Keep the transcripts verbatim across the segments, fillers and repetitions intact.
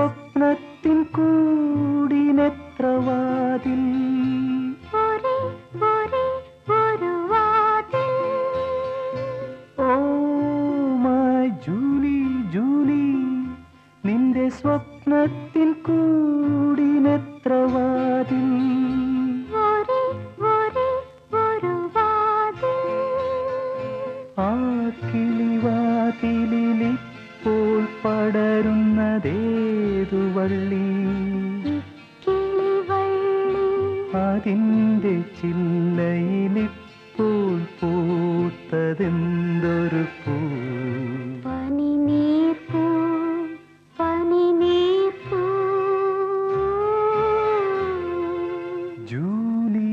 സ്വപ്നത്തിൻ കൂടിനെത്ര വാതിൽ oh my Julie Julie നിന്റെ സ്വപ്നത്തിൻ കൂടിനെത്ര വാതിൽ ആ കിളിവാതിലിപ്പോൾ പടരുന്നതേതു വള്ളി അതിൻ്റെ ചില്ലയിലിപ്പോൾ പൂത്തതെന്തൊരു പൂ ജൂലി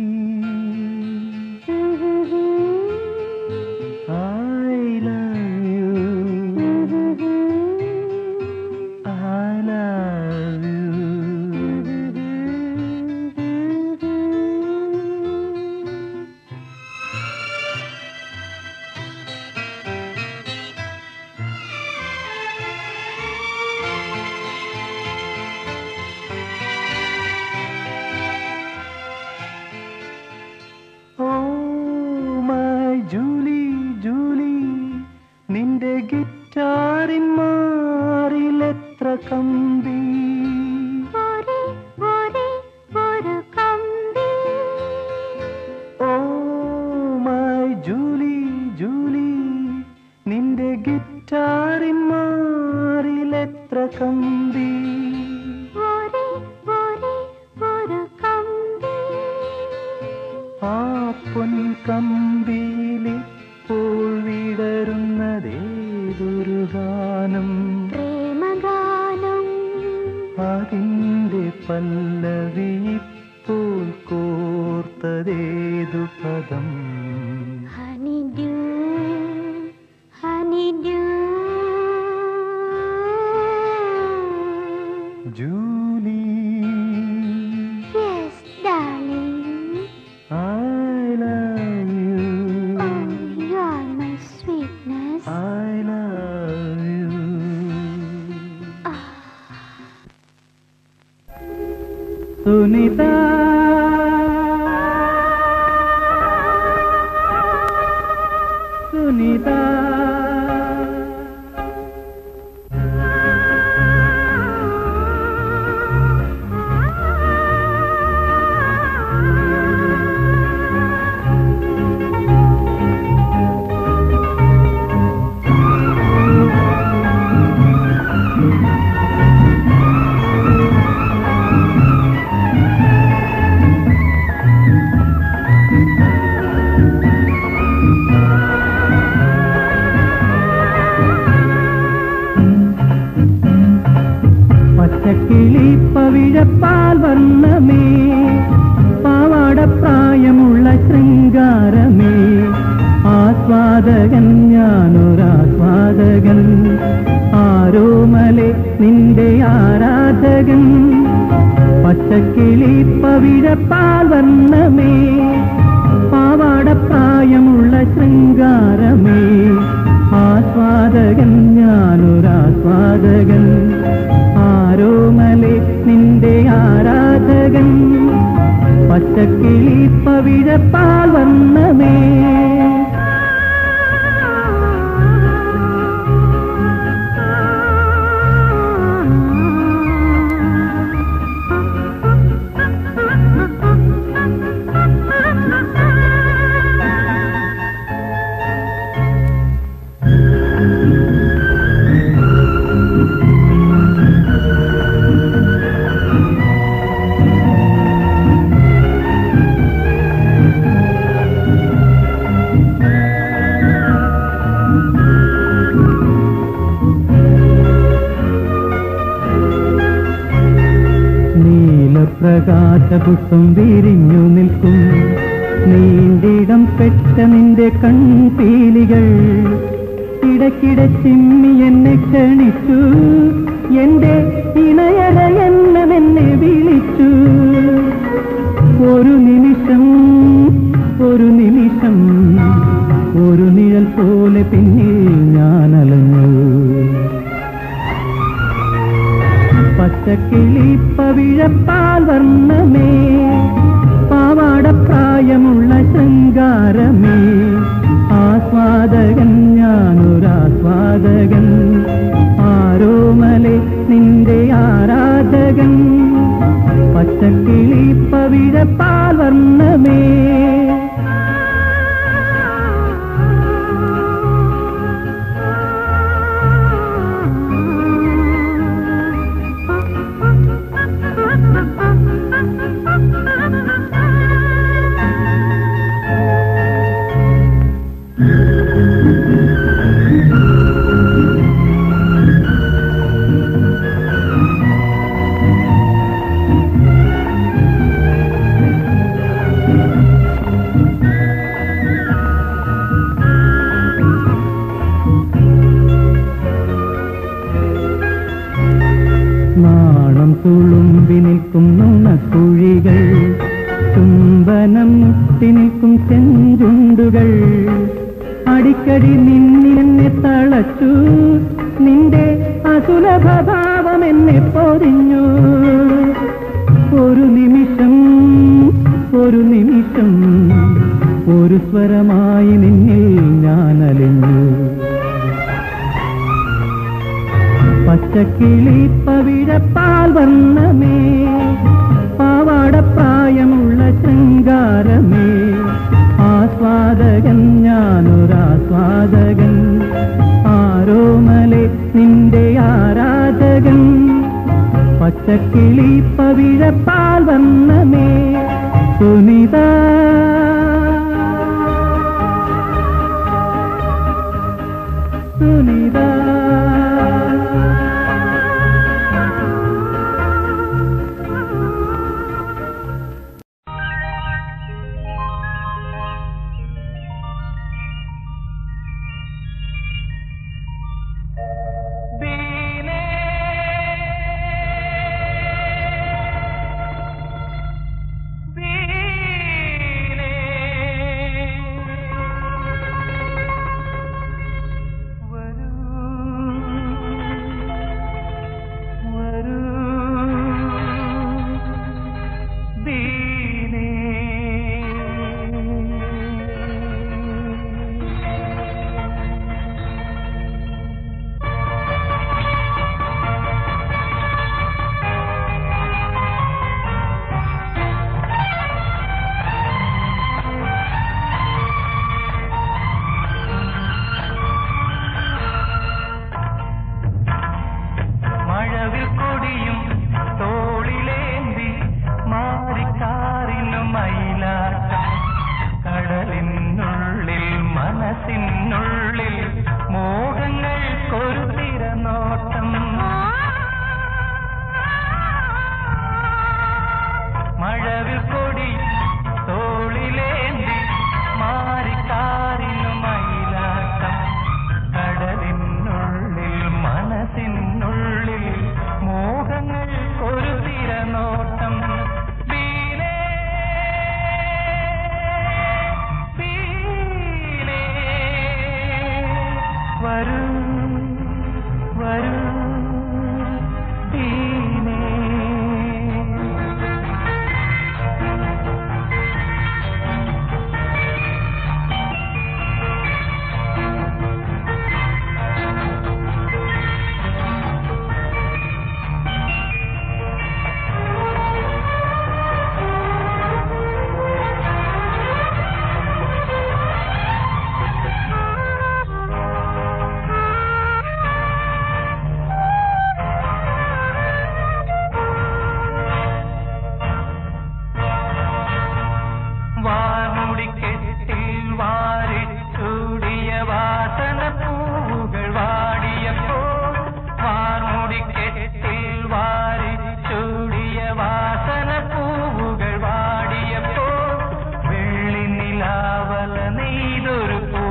ജൂലി ജൂലി നിന്റെ ഗിറ്റാറിൻ മാറിലെത്ര കമ്പി ഓ മൈ ജൂലി ജൂലി നിന്റെ ഗിറ്റാറിൻ മാറിലെത്ര കമ്പി ആ പൊൻകമ്പിയിലിപ്പോൾ വിടരുന്നതേതൊരു ഗാനം പ്രേമഗാനം അതിൻ്റെ പല്ലവിയിപ്പോൾ കോർത്തതേതു പദം honeydew honeydew Julie yes darling Sunitha Sunitha പച്ചക്കിളി പവിഴപ്പാൽ വർണ്ണമേ പാവാടപ്രായമുള്ള ശൃംഗാരമേ ആസ്വാദകൻ ഞാനൊരാസ്വാദകൻ ആരോമലെ നിന്റെ ആരാധകൻ പച്ചക്കിളി പവിഴപ്പാൽ വർണ്ണമേ പാവാടപ്രായമുള്ള ശൃംഗാരമേ ആസ്വാദകൻ ഞാനൊരാസ്വാദകൻ ആരോമലെ നിന്റെ ആരാധകൻ പച്ചക്കിളി പവിഴപ്പാൽ വർണ്ണമേ പ്രകാശപുഷ്പം വിരിഞ്ഞു നിൽക്കും നീണ്ടിടം പെട്ട നിന്റെ കൺപീലികൾ ഇടയ്ക്കിടെ ചിമ്മി എന്നെ ക്ഷണിച്ചു എന്റെ ഇണയട എന്നെ വിളിച്ചു ഒരു നിമിഷം ഒരു നിമിഷം ഒരു നിഴൽ പോലെ പിന്നിൽ ഞാൻ അലഞ്ഞു പച്ച പച്ചക്കിളി പവിഴപ്പാൽ വർണ്ണമേ, പാവാടപ്രായമുള്ള ശൃംഗാരമേ, ആസ്വാദകൻ ഞാനൊരാസ്വാദകൻ, ആരോമലെ നിന്റെ ആരാധകൻ, പച്ചക്കിളി പവിഴപ്പാൽ വർണ്ണമേ. നാണം തുളുമ്പി നിൽക്കും നുണക്കുഴികൾ, ചുംബനം മുട്ടി നിൽക്കും ചെഞ്ചുണ്ടുകൾ, അടിക്കടി നിന്നിലെന്നെ തളച്ചു, നിന്റെ അസുലഭഭാവം എന്നെ പൊതിഞ്ഞു. ഒരു നിമിഷം ഒരു നിമിഷം ഒരു സ്വരമായി നിന്നിൽ ഞാനലിഞ്ഞു. പച്ചക്കിളി പവിഴപ്പാൽ വർണ്ണമേ, പാവാടപ്രായമുള്ള ശൃംഗാരമേ, ആസ്വാദകൻ ഞാനൊരാസ്വാദകൻ, ആരോമലെ നിന്റെ ആരാധകൻ, പച്ചക്കിളി പവിഴപ്പാൽ വർണ്ണമേ. സുനിത സുനിത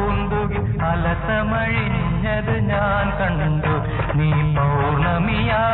അലസമഴിഞ്ഞത് ഞാൻ കണ്ടു, നീ പൗർണമിയാ